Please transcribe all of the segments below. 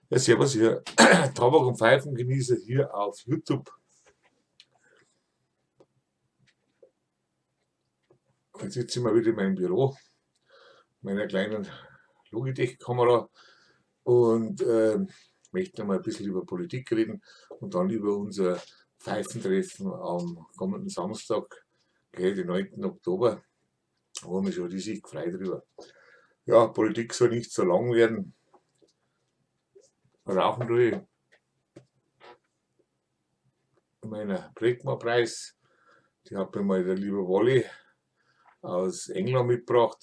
Ja, servus hier. Tabak und Pfeifen genieße hier auf YouTube. Jetzt sitze ich mal wieder in meinem Büro, meiner kleinen Logitech-Kamera und möchte mal ein bisschen über Politik reden und dann über unser Pfeifentreffen am kommenden Samstag, den 9. Oktober. Da haben wir mich schon riesig gefreut drüber. Ja, Politik soll nicht so lang werden. Rauchen tue ich meiner Bregma-Preis. Die hat mir mal der liebe Wally aus England mitgebracht.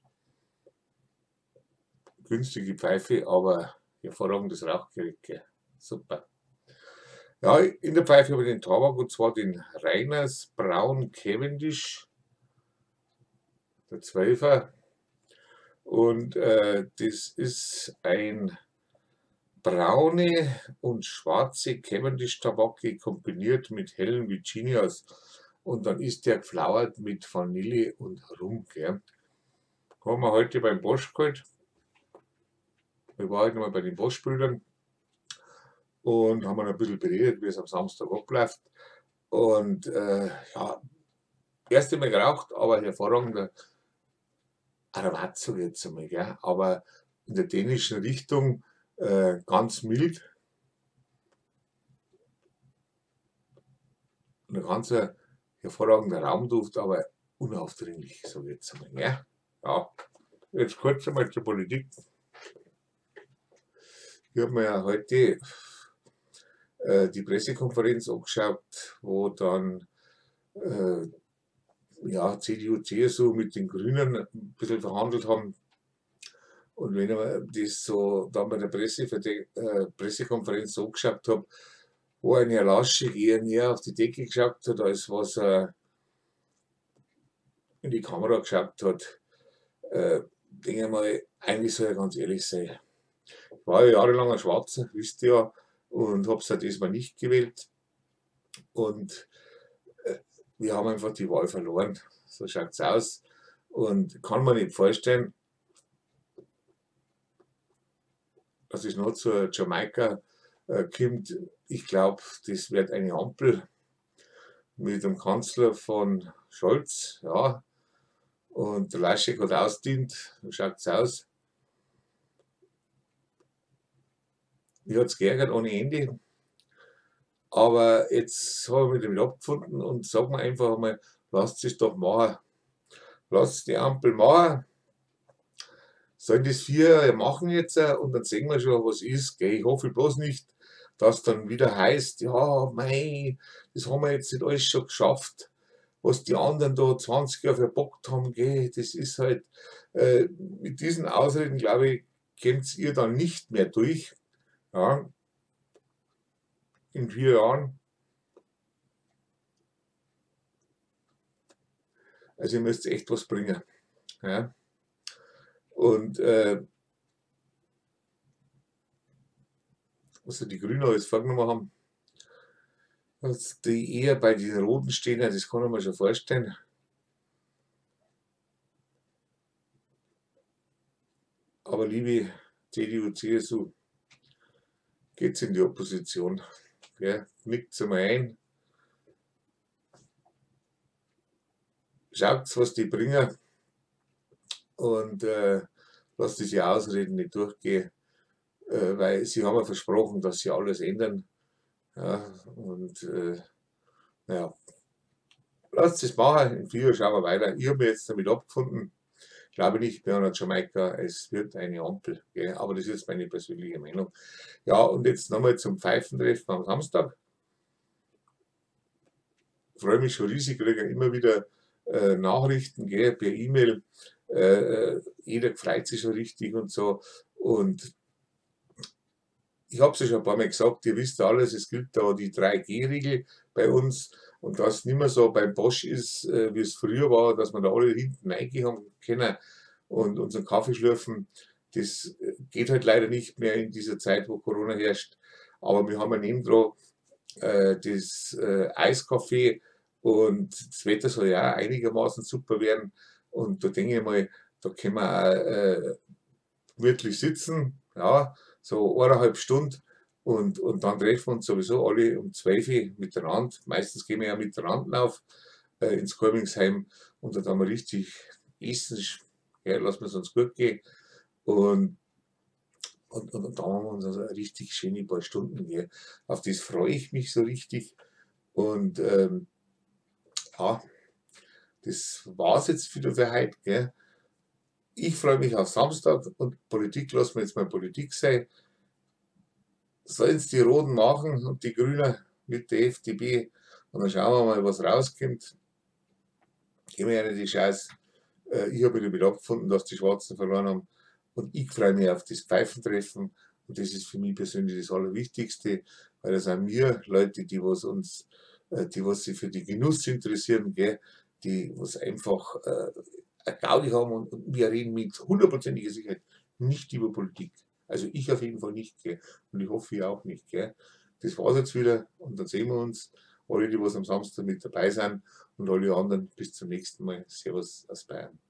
Günstige Pfeife, aber hervorragendes Rauchgerät. Super. Ja, in der Pfeife habe ich den Tabak und zwar den Reiners Braun Cavendish, der 12er. Und das ist ein braune und schwarze Cavendish Tabake kombiniert mit hellen Virginias. Und dann ist der geflauert mit Vanille und Rum. Gell. Haben wir heute beim Bosch geholt. Wir waren heute nochmal bei den Bosch-Brüdern und haben ein bisschen beredet, wie es am Samstag abläuft. Und ja, erst einmal geraucht, aber hervorragender Aromat, jetzt einmal, gell? Aber in der dänischen Richtung ganz mild. Und ein ganz hervorragender Raumduft, aber unaufdringlich, so jetzt einmal. Gell? Ja, jetzt kurz einmal zur Politik. Ich habe mir ja heute die Pressekonferenz angeschaut, wo dann ja, CDU, CSU mit den Grünen ein bisschen verhandelt haben. Und wenn ich das so dann bei der Pressekonferenz so geschaut habe, wo ein Herr Laschet eher näher auf die Decke geschaut hat, als was er in die Kamera geschaut hat, denke ich mal, eigentlich soll er ganz ehrlich sein. Ich war ja jahrelang ein Schwarzer, wisst ihr ja, und habe es halt diesmal nicht gewählt. Und wir haben einfach die Wahl verloren. So schaut es aus. Und kann man nicht vorstellen, dass es noch zur Jamaika kommt. Ich glaube, das wird eine Ampel mit dem Kanzler von Scholz. Ja. Und der Laschet hat ausdient. So schaut es aus. Mich hat es geärgert ohne Ende. Aber jetzt habe ich mich damit abgefunden und sage mir einfach mal, lasst es doch machen. Lasst die Ampel machen. Sollen das 4 machen jetzt und dann sehen wir schon, was ist. Gell? Ich hoffe bloß nicht, dass dann wieder heißt, ja, mei, das haben wir jetzt nicht alles schon geschafft, was die anderen da 20 Jahre verbockt haben. Gell? Das ist halt, mit diesen Ausreden, glaube ich, kommt ihr dann nicht mehr durch. Ja, in 4 Jahren. Also ihr müsst echt was bringen. Ja. Und was die Grünen alles vorgenommen haben, dass die eher bei den Roten stehen, das kann man mir schon vorstellen. Aber liebe CDU, CSU, geht's in die Opposition. Ja, nickt's einmal ein. Schaut, was die bringen. Und lasst diese Ausreden nicht durchgehen. Weil sie haben ja versprochen, dass sie alles ändern. Ja, und naja, lasst es machen. In 4 Jahren schauen wir weiter. Ich habe mich jetzt damit abgefunden. Ich glaube nicht mehr an Jamaika, es wird eine Ampel. Gell? Aber das ist jetzt meine persönliche Meinung. Ja, und jetzt nochmal zum Pfeifentreffen am Samstag. Ich freue mich schon riesig, kriege immer wieder Nachrichten gell, per E-Mail. Jeder freut sich schon richtig und so. Und ich habe es ja schon ein paar Mal gesagt, ihr wisst alles, es gilt da die 3G-Regel bei uns und das nicht mehr so beim Bosch ist, wie es früher war, dass man da alle hinten reingehen haben können und unseren Kaffee schlürfen. Das geht halt leider nicht mehr in dieser Zeit, wo Corona herrscht. Aber wir haben ja nebendran das Eiskaffee und das Wetter soll ja auch einigermaßen super werden. Und da denke ich mal, da können wir auch gemütlich sitzen. Ja, so 1,5 Stunden und dann treffen wir uns sowieso alle um 12 Uhr miteinander. Meistens gehen wir ja miteinander auf ins Kolmingsheim und dann haben wir richtig Essen, ja, lassen wir es uns gut gehen. Und, und da haben wir uns also eine richtig schöne paar Stunden. Gell. Auf das freue ich mich so richtig. Und ja, das war es jetzt wieder für heute. Gell. Ich freue mich auf Samstag und Politik lassen wir jetzt mal Politik sein. Sollen es die Roten machen und die Grünen mit der FDP und dann schauen wir mal, was rauskommt. Ich habe ja nicht die Chance. Ich habe mich damit abgefunden, dass die Schwarzen verloren haben und ich freue mich auf das Pfeifentreffen und das ist für mich persönlich das Allerwichtigste, weil das sind wir Leute, die was sich für den Genuss interessieren, gell, die was einfach eine Gaudi haben und wir reden mit hundertprozentiger Sicherheit nicht über Politik. Also ich auf jeden Fall nicht, gell, und ich hoffe, ihr auch nicht, gell. Das war's jetzt wieder und dann sehen wir uns. Alle, die was am Samstag mit dabei sind und alle anderen bis zum nächsten Mal. Servus aus Bayern.